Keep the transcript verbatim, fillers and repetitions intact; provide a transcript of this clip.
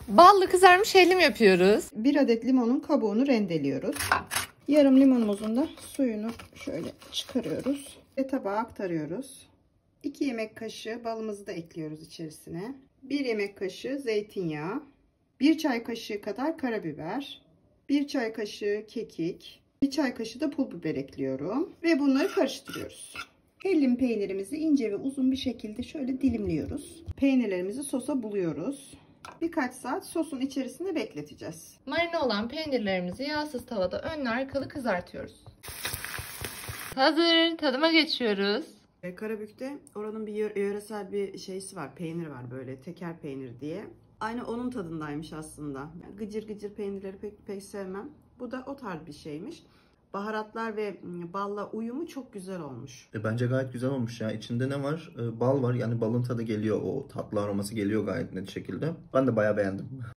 Ballı kızarmış hellim yapıyoruz. Bir adet limonun kabuğunu rendeliyoruz. Yarım limonumuzun da suyunu şöyle çıkarıyoruz ve tabağa aktarıyoruz. iki yemek kaşığı balımızı da ekliyoruz içerisine. bir yemek kaşığı zeytinyağı, bir çay kaşığı kadar karabiber, bir çay kaşığı kekik, bir çay kaşığı da pul biber ekliyorum ve bunları karıştırıyoruz. Hellim peynirimizi ince ve uzun bir şekilde şöyle dilimliyoruz. Peynirlerimizi sosa buluyoruz. Birkaç saat sosun içerisinde bekleteceğiz. Marine olan peynirlerimizi yağsız tavada önlü arkalı kızartıyoruz. Hazır. Tadıma geçiyoruz. Karabük'te oranın bir yöresel bir şeysi var. Peynir var böyle, teker peynir diye. Aynı onun tadındaymış aslında. Yani gıcır gıcır peynirleri pek pek sevmem. Bu da o tarz bir şeymiş. Baharatlar ve balla uyumu çok güzel olmuş. E, bence gayet güzel olmuş ya. İçinde ne var? E, bal var. Yani balın tadı geliyor. O tatlı aroması geliyor gayet net şekilde. Ben de bayağı beğendim.